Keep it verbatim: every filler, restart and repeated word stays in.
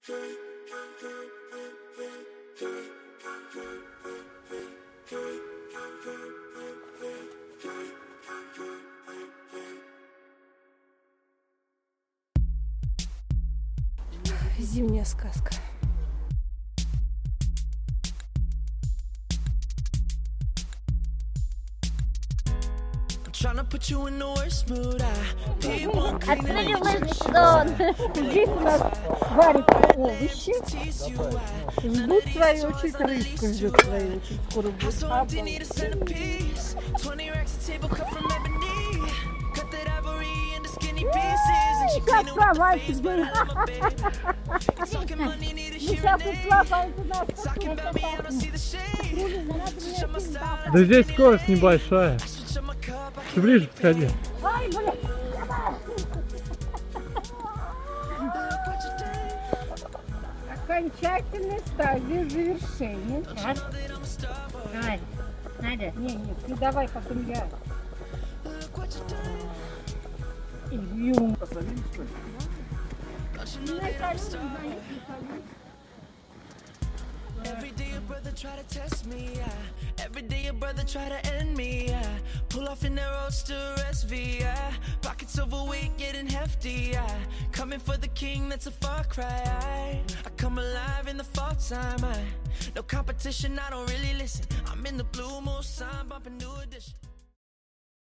Зимняя сказка. Открыли сезон. Здесь у нас варятся овощи. Ждут свою очередь, рыбка ждет свою очередь. Скоро будет. Сейчас сломайте, где сейчас сломайте нас. Да здесь скорость небольшая. Ты ближе подходи. Ой, блин. Окончательная стадия завершения. А? Давай, Надя. Не, нет, не давай, потом я. Ю. Every day a brother try to test me, yeah. Every day a brother try to end me, yeah. Pull off in their roadster S V, yeah. Pockets overweight, getting hefty, yeah. Coming for the king, that's a far cry. I, I come alive in the fall time. I, no competition, I don't really listen. I'm in the blue moon sign, bumping new edition.